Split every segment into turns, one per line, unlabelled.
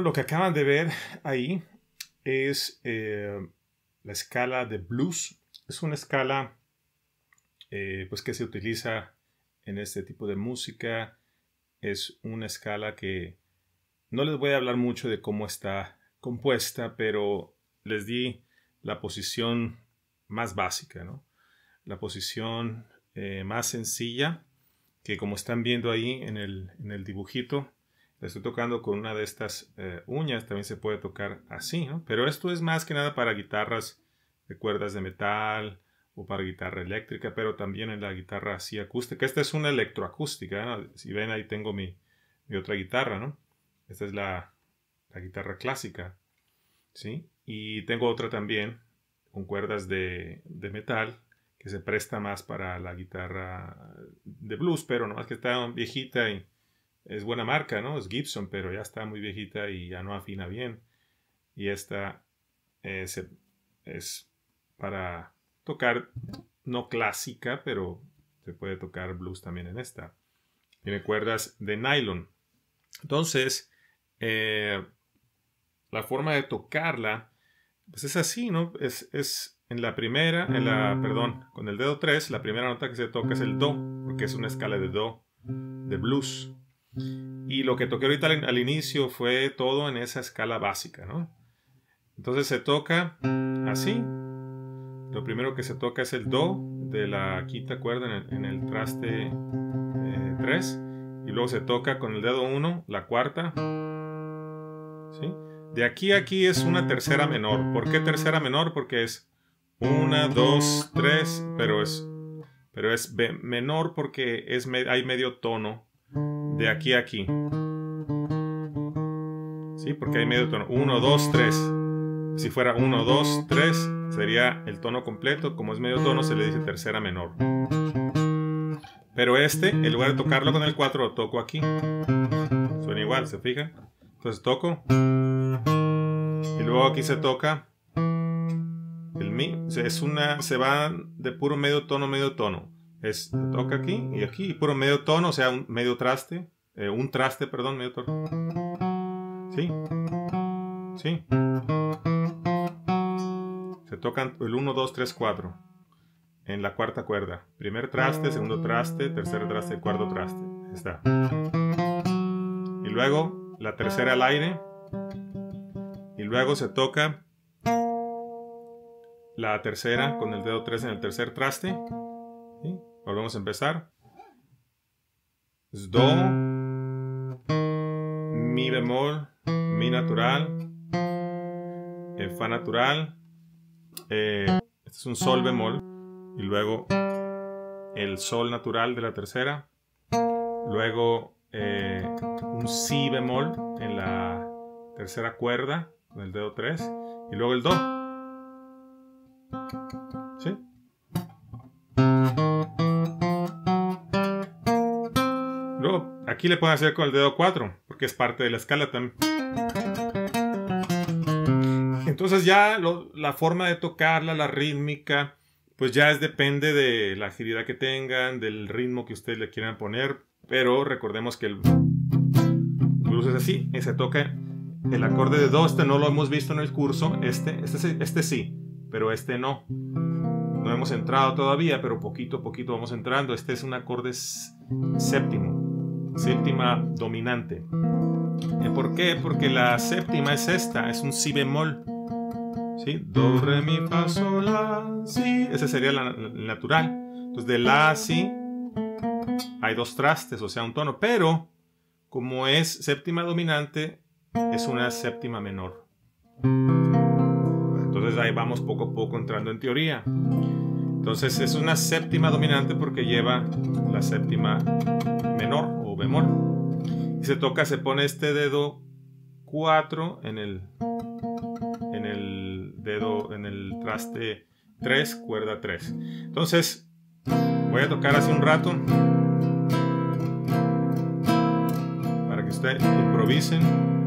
lo que acaban de ver ahí es la escala de blues. Es una escala pues que se utiliza en este tipo de música. Es una escala que no les voy a hablar mucho de cómo está compuesta, pero les di la posición más básica, ¿no? La posición más sencilla, que como están viendo ahí en el dibujito, la estoy tocando con una de estas uñas. También se puede tocar así, ¿no? Pero esto es más que nada para guitarras de cuerdas de metal o para guitarra eléctrica, pero también en la guitarra así acústica. Esta es una electroacústica, ¿no? Si ven, ahí tengo mi otra guitarra, ¿no? Esta es la guitarra clásica, ¿sí? Y tengo otra también con cuerdas de metal que se presta más para la guitarra de blues, pero nomás que está viejita y es buena marca, ¿no? Es Gibson, pero ya está muy viejita y ya no afina bien. Y esta es para tocar, no clásica, pero se puede tocar blues también en esta. Tiene cuerdas de nylon. Entonces, la forma de tocarla, pues es así, ¿no? Es en la primera, perdón, con el dedo 3, la primera nota que se toca es el do, porque es una escala de do, de blues. Y lo que toqué ahorita al inicio fue todo en esa escala básica, ¿no? Entonces se toca así. Lo primero que se toca es el do de la quinta cuerda en el traste 3. Y luego se toca con el dedo 1, la cuarta. ¿Sí? De aquí a aquí es una tercera menor. ¿Por qué tercera menor? Porque es 1, 2, 3, pero es menor porque hay medio tono de aquí a aquí. ¿Sí? Porque hay medio tono. 1, 2, 3. Si fuera 1, 2, 3, sería el tono completo. Como es medio tono, se le dice tercera menor. Pero en lugar de tocarlo con el 4, lo toco aquí. Suena igual, ¿se fijan? Entonces toco. Y luego aquí se toca el mi. Se va de puro medio tono. Se toca aquí y aquí. Y puro medio tono, o sea, un medio traste. Un traste, perdón, medio tono. ¿Sí? ¿Sí? Se tocan el 1, 2, 3, 4. En la cuarta cuerda. Primer traste, segundo traste, tercer traste, cuarto traste. Ahí está. Y luego la tercera al aire. Y luego se toca la tercera con el dedo 3 en el tercer traste. ¿Sí? Volvemos a empezar. Es do, mi bemol, mi natural, fa natural. Este es un sol bemol. Y luego el sol natural de la tercera. Luego un si bemol en la tercera cuerda con el dedo 3. Y luego el do. ¿Sí? Luego aquí le pueden hacer con el dedo 4 porque es parte de la escala también. Entonces ya la forma de tocarla, la rítmica, pues ya depende de la agilidad que tengan, del ritmo que ustedes le quieran poner. Pero recordemos que el blues es así, y se toca el acorde de do. Este no lo hemos visto en el curso, este sí, pero este no. No hemos entrado todavía, pero poquito a poquito vamos entrando. Este es un acorde séptimo, séptima dominante. ¿Por qué? Porque la séptima es esta, es un si bemol. ¿Sí? Do, re, mi, fa, sol, la, si. Ese sería el natural. Entonces de la a si hay dos trastes, o sea, un tono. Pero como es séptima dominante, es una séptima menor. Entonces ahí vamos poco a poco entrando en teoría. Entonces es una séptima dominante porque lleva la séptima menor o bemol. Y se pone este dedo 4 en el traste 3, cuerda 3. Entonces voy a tocar así un rato para que ustedes improvisen.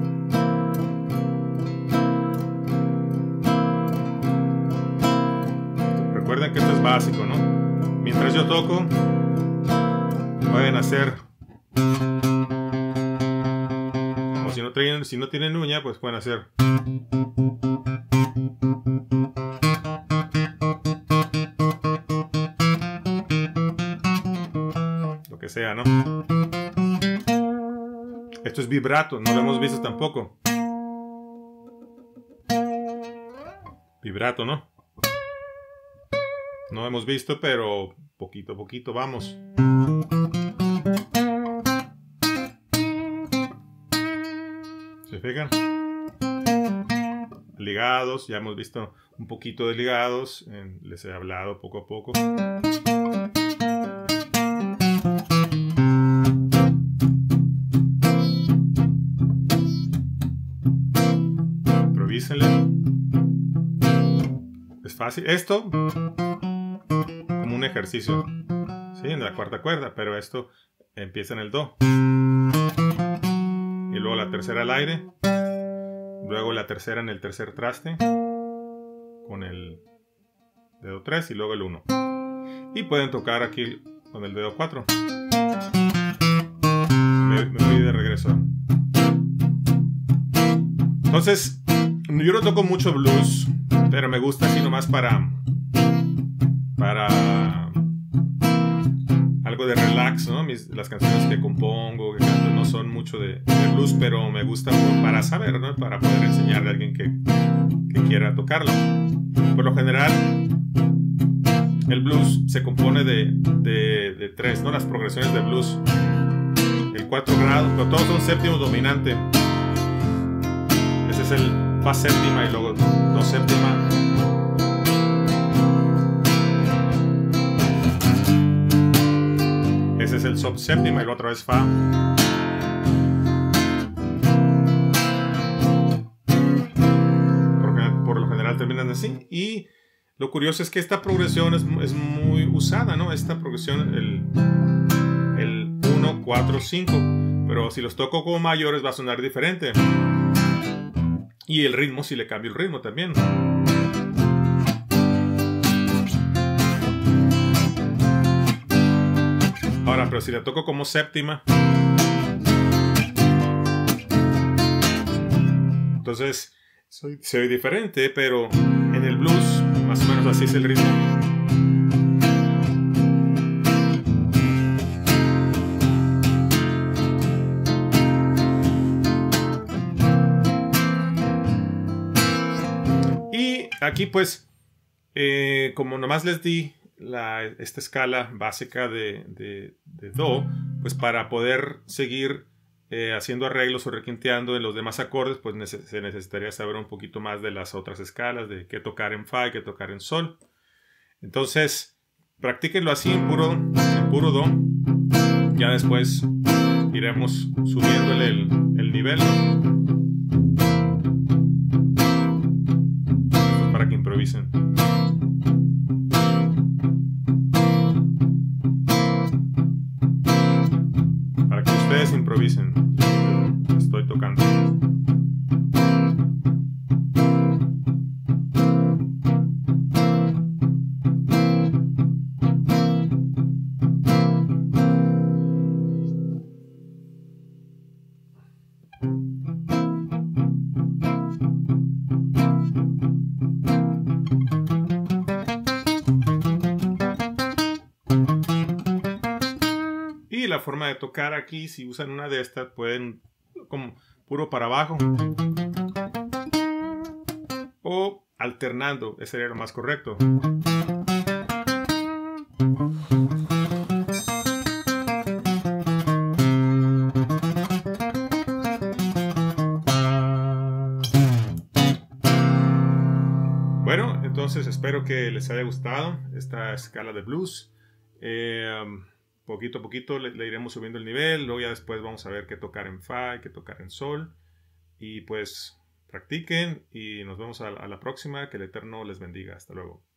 Recuerden que esto es básico, ¿no? Mientras yo toco, pueden hacer como si no si no tienen uña, pues pueden hacer. Lo que sea, ¿no? Esto es vibrato, no lo hemos visto tampoco. Vibrato, ¿no? No hemos visto, pero poquito a poquito vamos. ¿Se fijan? Ligados, ya hemos visto un poquito de ligados. Les he hablado poco a poco. Improvísenle. Es fácil. Esto como un ejercicio, ¿sí? En la cuarta cuerda, pero esto empieza en el do. Y luego la tercera al aire. Luego la tercera en el tercer traste. Con el dedo 3 y luego el 1. Y pueden tocar aquí con el dedo 4. Me voy de regreso. Entonces, yo no toco mucho blues, pero me gusta así nomás para algo de relax, ¿no? Las canciones que compongo, que canto, no son mucho de blues, pero me gusta para saber, ¿no? Para poder enseñarle a alguien que quiera tocarlo. Por lo general, el blues se compone de 3, ¿no? Las progresiones de blues. El 4 grado, pero todos son séptimos dominante. Ese es el fa séptima y luego do séptima. Ese es el sol séptima y la otra vez fa. Por lo general terminan así. Y lo curioso es que esta progresión es muy usada, ¿no? Esta progresión, el 1, 4, 5. Pero si los toco como mayores va a sonar diferente. Y el ritmo, si le cambio el ritmo también. Ahora, pero si la toco como séptima, entonces se oye diferente, pero en el blues más o menos así es el ritmo. Y aquí pues, como nomás les di esta escala básica de do, pues para poder seguir haciendo arreglos o requinteando en los demás acordes, pues se necesitaría saber un poquito más de las otras escalas, de qué tocar en fa y qué tocar en sol. Entonces, practíquenlo así en puro do. Ya después iremos subiéndole el nivel, ¿no? Para que improvisen. Para que ustedes improvisen. Estoy tocando. Y la forma de tocar aquí, si usan una de estas, pueden como puro para abajo o alternando, ese sería lo más correcto. Bueno, entonces espero que les haya gustado esta escala de blues. Poquito a poquito le iremos subiendo el nivel. Luego ya después vamos a ver qué tocar en fa y qué tocar en sol. Y pues practiquen y nos vemos a la próxima. Que el Eterno les bendiga. Hasta luego.